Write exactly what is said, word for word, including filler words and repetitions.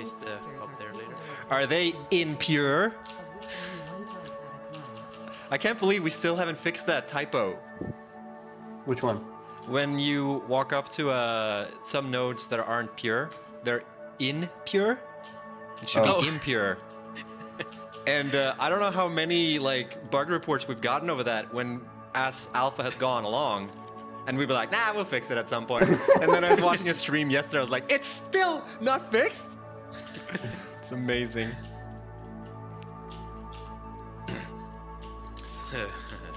paste the up there later. Are they impure? I can't believe we still haven't fixed that typo. Which one? When you walk up to uh, some nodes that aren't pure, they're impure. It should Oh. be impure. And uh, I don't know how many like bug reports we've gotten over that when as alpha has gone along, and we'd be like, nah, we'll fix it at some point. And then I was watching a stream yesterday, I was like, it's still not fixed. It's amazing.